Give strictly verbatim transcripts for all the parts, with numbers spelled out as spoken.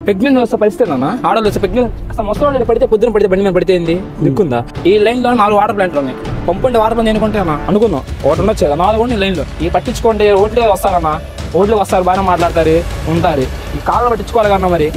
Pregnant వస్తే పరిస్థితి అన్న ఆడవాళ్ళు వస్తే ప్రెగ్నెంట్ అసలు ముసలి పడితే పొద్దున పడితే బండి మీద పడితే ఏంది దిక్కుందా? ఈ లైన్ లో నాలుగు వాటర్ ప్లాంట్లు ఉన్నాయి. పంపుంటే వాటర్ ప్లాంట్ అనుకుంటే అన్న అనుకున్నాం ఒకటి ఉండొచ్చు కదా, నాలుగు ఉన్నాయి లైన్ లో. ఈ పట్టించుకుంటే ఓట్లు వస్తారన్న, ఓట్లు వస్తారు బాగానే మాట్లాడతారు ఉంటారు. ఈ కాళ్ళు పట్టించుకోవాలి కన్నా మరి.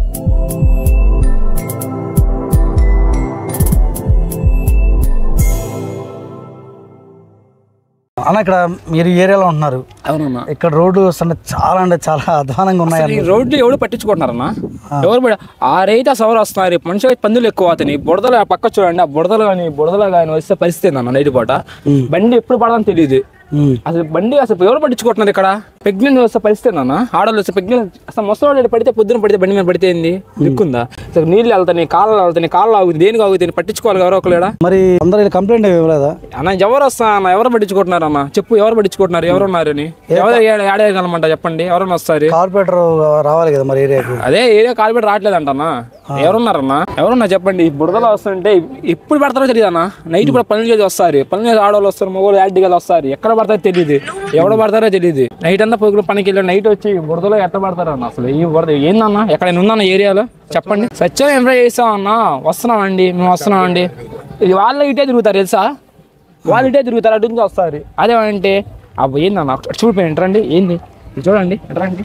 అన్న ఇక్కడ మీరు ఏరియాలో ఉంటున్నారు. అవునన్నా, ఇక్కడ రోడ్డు అంటే చాలా అంటే చాలా అధ్వానంగా ఉన్నాయి. రోడ్లు ఎవరు పట్టించుకుంటున్నారన్నా? ఎవరు ఆరైతే సవర్ వస్తున్నారు. మనిషి పందులు ఎక్కువ అవుతాయి. బుడదలు పక్క చూడండి, ఆ బుడదలు కానీ బుడదలు కానీ వస్తే పరిస్థితి అన్న. నైట్ పూట బండి ఎప్పుడు పడదని తెలియదు అసలు. బండి అసలు ఎవరు పట్టించుకుంటున్నారు ఇక్కడ? ప్రెగ్నెంట్ వస్తే పరిస్థితి అన్న ఆడవాళ్ళు వస్తే ప్రెగ్నెంట్ అసలు ముసలి పడితే పొద్దున పడితే బండి మీద పడితే ఏంది దిక్కుందా? అసలు నీళ్ళు వెళ్తాయి, కాళ్ళు వెళ్తాయి, కాళ్ళు ఆగుతుంది, దేనికి ఆగుతుంది, పట్టించుకోవాలి ఎవరో ఒకరు. మరి అందరూ కంప్లైంట్ ఇవ్వలేదా అన్న? ఎవరు వస్తా అన్న, ఎవరు పట్టించుకుంటున్నారు అన్న? చెప్పు, ఎవరు పట్టించుకుంటున్నారు? ఎవరున్నారని ఎవరు ఏడేయగలమంట చెప్పండి? ఎవరన్నా వస్తారు? కార్పొరేటర్ రావాలి కదా మరి ఏరియాకి. అదే ఏరియా కార్పొరేటర్ రావట్లేదు అంటన్నా. ఎవరున్నారన్నా? ఎవరున్నా చెప్పండి. బుడదలో వస్తుంటే ఎప్పుడు పడతారో తెలియదు అన్న. నైట్ కూడా పనులు చేసి వస్తారు, పనులు చేసి ఆడవాళ్ళు వస్తారు, మగవాళ్ళు యాక్టివ్గా వస్తారు. ఎక్కడ పడతారో తెలియదు, ఎవడ పడతారో తెలియదు. నైట్ అంతా పొగులు పనికి వెళ్ళి నైట్ వచ్చి బురదలో ఎట్లా పడతారు అన్న? అసలు ఈ బురద ఏందన్నా? ఎక్కడైనా ఉందన్న ఏరియాలో చెప్పండి. సత్యం ఎంప్లాయ్ చేస్తామన్నా, వస్తున్నామండి మేము వస్తున్నామండి. ఇది వాళ్ళ ఇటే తిరుగుతారు తెలుసా? వాళ్ళు ఇటే తిరుగుతారు, అటు నుంచి వస్తారు. అదేమంటే అబ్బా ఏందన్న చూడిపోయి ఎంటరండి, ఏంది చూడండి ఎంటరండి.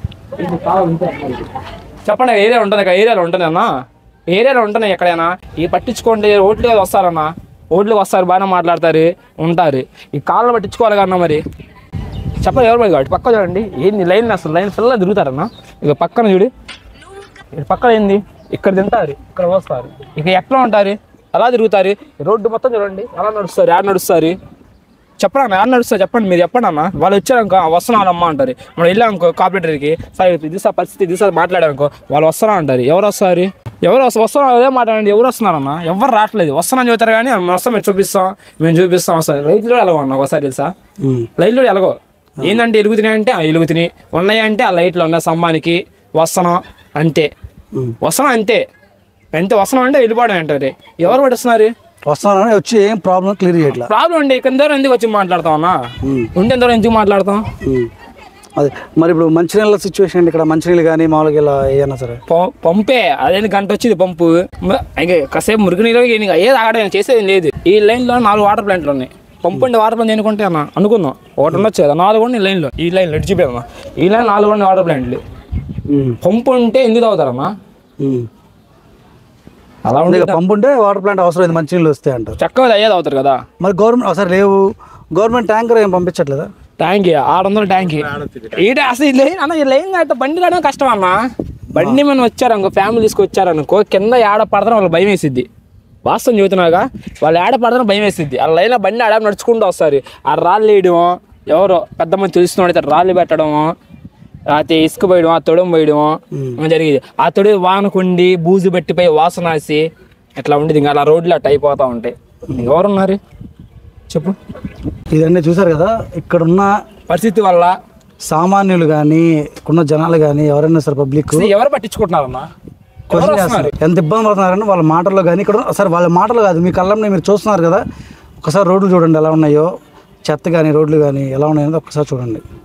చెప్పండి, ఏరియా ఉంటుంది కదా, ఏరియాలో ఉంటుంది అన్న, ఏరియాలో ఉంటున్నాయి ఎక్కడైనా. ఈ పట్టించుకోండి, ఓట్లు వస్తారన్న, ఓట్లు వస్తారు బాగానే మాట్లాడతారు ఉంటారు. ఈ కాళ్ళు పట్టించుకోవాలి కన్నా మరి. చెప్పండి ఎవరు పడి కాబట్టి పక్క చూడండి ఏంది లైన్, అసలు లైన్ పిల్లలు తిరుగుతారన్నా. ఇక పక్కన చూడు, పక్కన ఏంది ఇక్కడ తింటారు, ఇక్కడ వస్తారు, ఇక ఎట్లా ఉంటారు అలా తిరుగుతారు. రోడ్డు మొత్తం చూడండి అలా నడుస్తారు, యాడ్ నడుస్తారు. చెప్పండి యాడ్ నడుస్తారు చెప్పండి, మీరు చెప్పండి అన్న. వాళ్ళు వచ్చారనుకో వస్తున్నారమ్మా అంటారు. మనం వెళ్ళామనుకో కార్పొరేటర్కి, సార్ ఇది సార్ పరిస్థితి ఇది సార్ మాట్లాడారనుకో వాళ్ళు వస్తున్నా అంటారు. ఎవరు వస్తారు? ఎవరు వస్తారు? వస్తున్నారు అదే మాట్లాడండి. ఎవరు వస్తున్నారన్న? ఎవరు రావట్లేదు. వస్తున్నాను చెబుతారు కానీ మేము వస్తాం, మేము చూపిస్తాం, మేము చూపిస్తాం. వస్తారు రైతులు ఎలాగో అన్న ఒకసారి తెలుసా? లైట్లు ఎలాగో ఏంటంటే ఎలుగుతున్నాయి అంటే ఎలుగుతున్నాయి, ఉన్నాయి అంటే ఆ లైట్లు ఉన్నాయి స్తంభానికి. వస్తున్నాం అంతే, వస్తున్నాం అంతే అంతే వస్తున్నాం అంటే వెళ్ళిపోవడం అంటారు. ఎవరు పట్టిస్తున్నారు? వస్తున్నారని వచ్చి ఏం ప్రాబ్లం క్లియర్ చేయట్లేదు. ప్రాబ్లం అండి ఇక్కడ దూరం ఎందుకు వచ్చి మాట్లాడతాం అన్న? ఉంటే దూరం ఎందుకు మాట్లాడతాం? అదే మరి ఇప్పుడు మంచినీళ్ళ సిచ్యువేషన్ ఇక్కడ మంచినీళ్ళు కానీ మామూలుగా ఇలా ఏమన్నా సరే పంపే అదే గంట వచ్చింది పంపు. ఇంకా కాసేపు మురుగునీళ్ళు ఏది ఆగడం చేసేది లేదు. ఈ లైన్లో నాలుగు వాటర్ ప్లాంట్లు ఉన్నాయి. పంపు ఉండే వాటర్ ప్లాంట్ ఎందుకుంటే అన్న అనుకుందాం ఒకటి ఉండొచ్చు కదా, నాలుగు ఉండి లైన్లో ఈ లైన్లో ఎడిచిపోయామన్నా. ఈ లైన్ నాలుగు ఉండే వాటర్ ప్లాంట్లు పంపు ఉంటే ఎందుకు తాగుతారమ్మా? అలా ఉండే పంపు ఉంటే వాటర్ ప్లాంట్ అవసరం మంచినీళ్ళు వస్తాయి అంటారు. చక్కగా అయ్యేది అవుతారు కదా. మరి గవర్నమెంట్ ఒకసారి లేవు, గవర్నమెంట్ ట్యాంకర్ ఏం పంపించట్లేదా? ట్యాంకీ ఆరు వందల ట్యాంకీ ఈటే అసలు ఈ లైన్ అన్న. ఈ లైన్ కట్ట బండి కట్టడం కష్టం అన్న. బండి మనం వచ్చారనుకో, ఫ్యామిలీ తీసుకొచ్చారనుకో, కింద ఏడ పడతారో వాళ్ళు భయం వేసిద్ది. వాస్తవం చెబుతున్నాగా, వాళ్ళు ఏడ పడతారో భయం వేసిద్ది. ఆ లైన్ బండి ఆడ నడుచుకుంటూ వస్తారు. ఆ రాళ్ళు వేయడం, ఎవరో పెద్ద మంది తెలుసుకున్నట్టయితే రాళ్ళు పెట్టడం, అయితే ఇసుక పోయడం, ఆ తొడం పోయడం జరిగేది. ఆ తొడి వానకుండి బూజు పెట్టిపోయి వాసన వేసి ఇట్లా ఉండేది. ఇంకా అలా రోడ్లు అట్ట అయిపోతూ ఉంటాయి. ఎవరున్నారు చెప్పు? ఇదన్నీ చూసారు కదా, ఇక్కడున్న పరిస్థితి వల్ల సామాన్యులు కానీ ఇక్కడున్న జనాలు కానీ ఎవరైనా సరే పబ్లిక్ ఎవరు పట్టించుకుంటున్నారన్నా? ఎంత ఇబ్బంది పడుతున్నారని వాళ్ళ మాటల్లో కానీ ఇక్కడ సరే వాళ్ళ మాటలు కాదు, మీ కళ్ళంలో మీరు చూస్తున్నారు కదా. ఒకసారి రోడ్లు చూడండి ఎలా ఉన్నాయో, చెత్త కానీ రోడ్లు కానీ ఎలా ఉన్నాయో ఒకసారి చూడండి.